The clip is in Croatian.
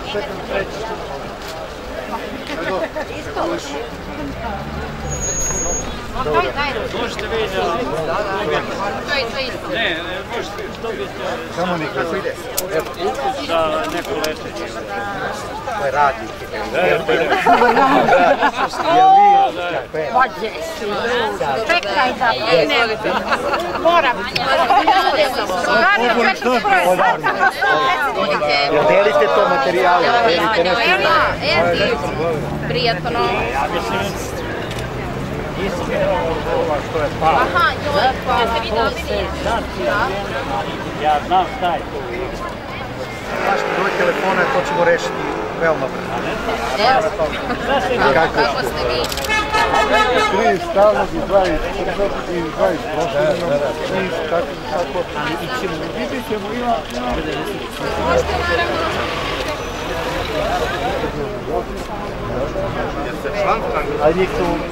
Možete vidjeti ne, možete dobiti samo nikako ide za neko letenje. To je radnik. Čekaj da pinem. Moram. Jel delite to materijale? Prijatno. Ja mislim, iskreno ovo što je palo. Aha, joj, hvala. Ja znam šta je to. Vaš broj telefona, to ćemo rešiti veoma brzo. Kako ste vi? 3 stalnog i 2 iz prošle. Tako. Vidjet ćemo, ima. Možete naravno. A njih tu